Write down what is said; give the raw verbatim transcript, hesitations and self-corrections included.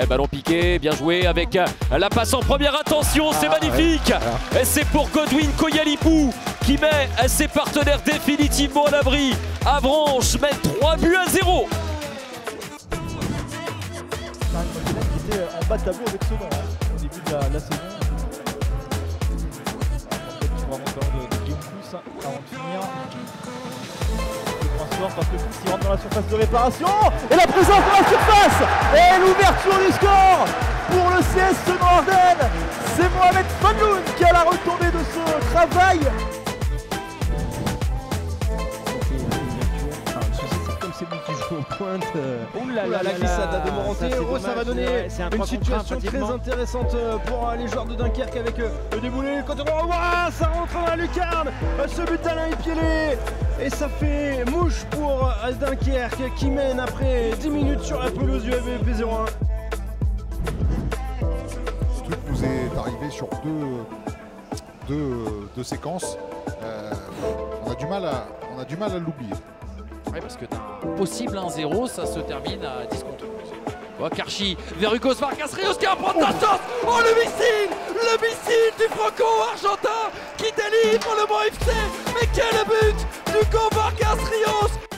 Ouais, ballon piqué, bien joué avec la passe en première intention, c'est ah, magnifique ouais. Et c'est pour Godwin Koyalipou qui met ses partenaires définitivement à l'abri. Avranches mène trois buts à zéro. Qui était en bas de tableau avec Sedan hein, au début de la, la saison. Petit vraiment de, de Guillaume Pousse avant de finir. Parce que Pousse rentre dans la surface de réparation et la présence dans la surface et l'ouverture du score pour le C S Sedan-Ardennes. C'est Mohamed Fadloun qui a la retombée de ce travail. Comme c'est lui qui joue aux pointes. Euh... Ouh là là, la glissade de Moranté. Oh, ça va donner ouais, une situation très intéressante pour les joueurs de Dunkerque avec le déboulé. Côté droit, ouah, ça rentre dans la lucarne. Ce but à l'œil piélé. Et ça fait mouche pour Dunkerque qui mène après dix minutes sur la pelouse du A V P zéro un. Ce truc nous est arrivé sur deux, deux, deux séquences. Euh, on a du mal à, on a du mal à l'oublier. Oui, parce que d'un possible un zéro, ça se termine à dix contre onze. Oh, Karchi vers Hugo Vargas Rios qui va prendre la chance. Oh, le missile Le missile du franco-argentin qui délivre le Mont F C. Mais quel but d'Hugo Vargas Rios.